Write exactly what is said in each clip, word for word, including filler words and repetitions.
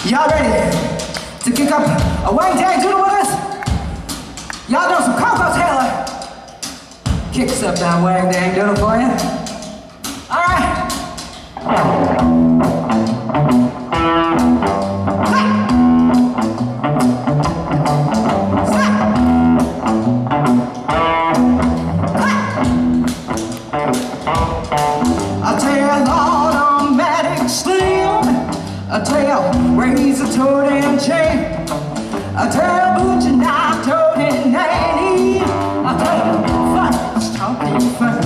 Y'all ready to kick up a Wang Dang Doodle with us? Y'all know some Coco Taylor. Kick us up that Wang Dang Doodle for you. All right. I tell automatic slim, I tell razor toad and chain, I tell butcher knife toad and nanny, I tell funnies talking fun.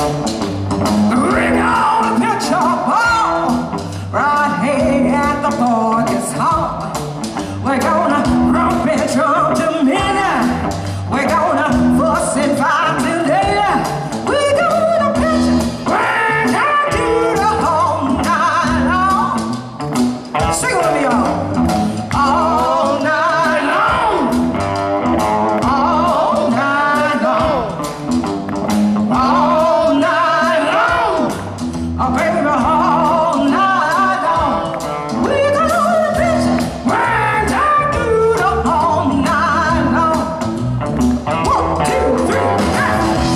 Bring on a picture ball right here at the Porquis Rock. We're gonna romp and drum to midnight. We're gonna fuss and fight till daylight. We're gonna pitch it right down to the whole night long. Sing with me, y'all. All night long. All night long. All night long. Oh, baby, all night long. We're gonna pitch it right down to the whole night long. One, two, three, go!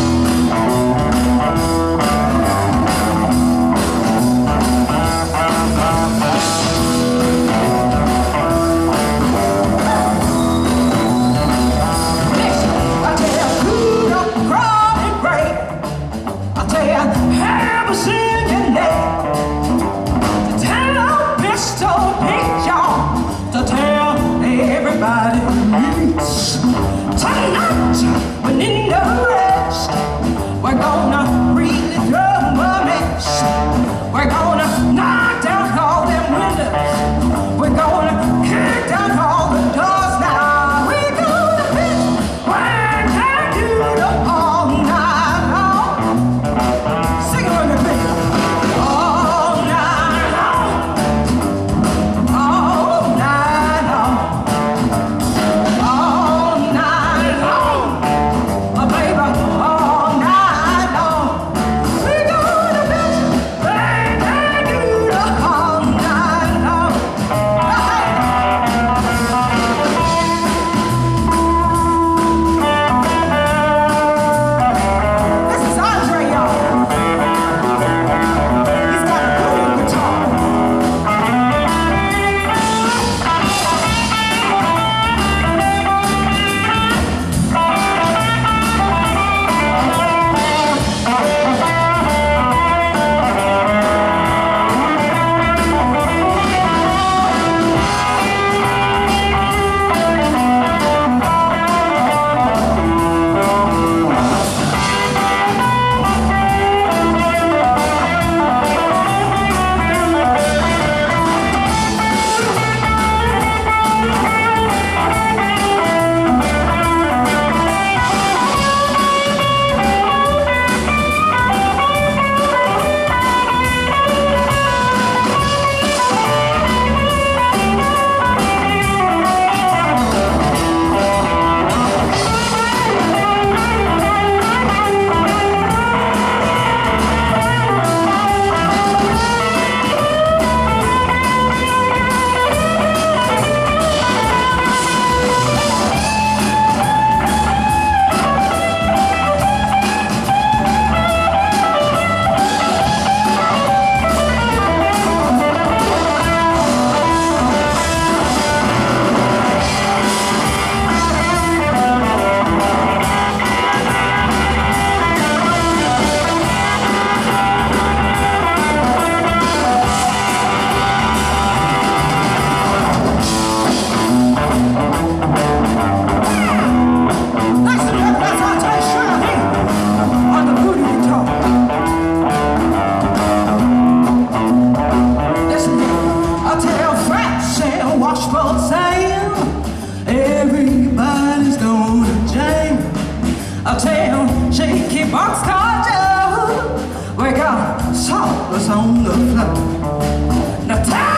I tell you, good up, broad and great. I tell you, have a singing day. To tell pistol Pete John, to tell everybody who meets. Tonight, when in the rest, we're gonna really throw a mess. We're gonna knock down all them windows. We're gonna kick down all the doors now. We're gonna pitch right down to the all night long. Sing it with me, baby. All night long. All night long. All night long. Oh, baby, all night long. We're gonna pitch right down to the all night long. Hey! This is Andre, y'all. He's got a good guitar. Nice and rough, that's Andre Schroeder here on the booty guitar. Listen here, I tell Fraps and Washboard Sam, everybody's going to jam. I tell Shaky Boxcar Joe, we got sawdust on the floor. Now tell